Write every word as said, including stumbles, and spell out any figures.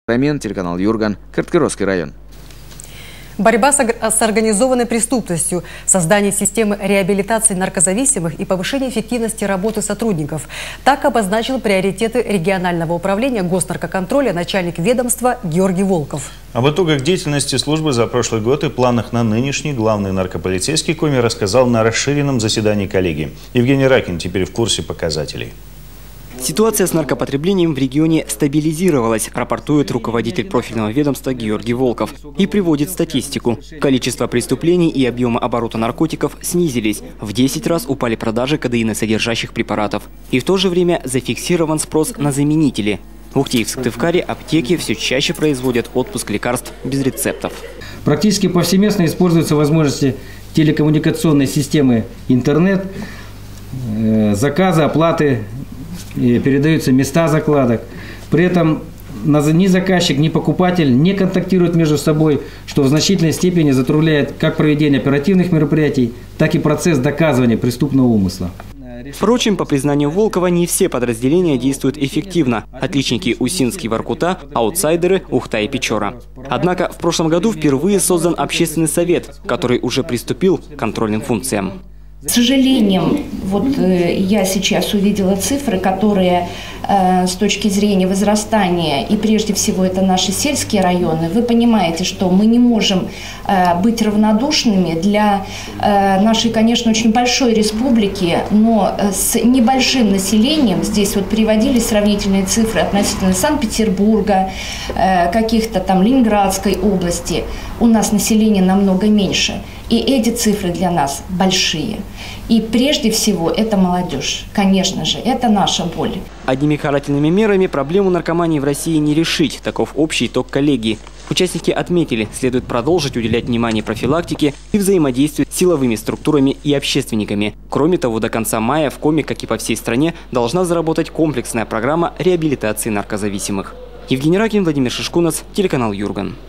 Рамен, телеканал Юрган, Карткировский район. Борьба с организованной преступностью, создание системы реабилитации наркозависимых и повышение эффективности работы сотрудников. Так обозначил приоритеты регионального управления госнаркоконтроля начальник ведомства Георгий Волков. Об итогах деятельности службы за прошлый год и планах на нынешний главный наркополицейский коми рассказал на расширенном заседании коллегии. Евгений Ракин теперь в курсе показателей. Ситуация с наркопотреблением в регионе стабилизировалась, рапортует руководитель профильного ведомства Георгий Волков и приводит статистику. Количество преступлений и объемы оборота наркотиков снизились. В десять раз упали продажи кодеиносодержащих препаратов. И в то же время зафиксирован спрос на заменители. В Ухте-Сыктывкаре аптеки все чаще производят отпуск лекарств без рецептов. Практически повсеместно используются возможности телекоммуникационной системы интернет, заказы, оплаты. И передаются места закладок. При этом ни заказчик, ни покупатель не контактируют между собой, что в значительной степени затрудняет как проведение оперативных мероприятий, так и процесс доказывания преступного умысла. Впрочем, по признанию Волкова, не все подразделения действуют эффективно. Отличники Усинский, Воркута, аутсайдеры Ухта и Печора. Однако в прошлом году впервые создан общественный совет, который уже приступил к контрольным функциям. К сожалению, вот э, я сейчас увидела цифры, которые э, с точки зрения возрастания, и прежде всего это наши сельские районы, вы понимаете, что мы не можем э, быть равнодушными для э, нашей, конечно, очень большой республики, но с небольшим населением. Здесь вот приводились сравнительные цифры относительно Санкт-Петербурга, э, каких-то там Ленинградской области. У нас население намного меньше. И эти цифры для нас большие. И прежде всего это молодежь. Конечно же, это наша боль. Одними карательными мерами проблему наркомании в России не решить. Таков общий итог коллегии. Участники отметили, следует продолжить уделять внимание профилактике и взаимодействию с силовыми структурами и общественниками. Кроме того, до конца мая в Коми, как и по всей стране, должна заработать комплексная программа реабилитации наркозависимых. Евгений Ракин, Владимир Шишкунас, телеканал Юрган.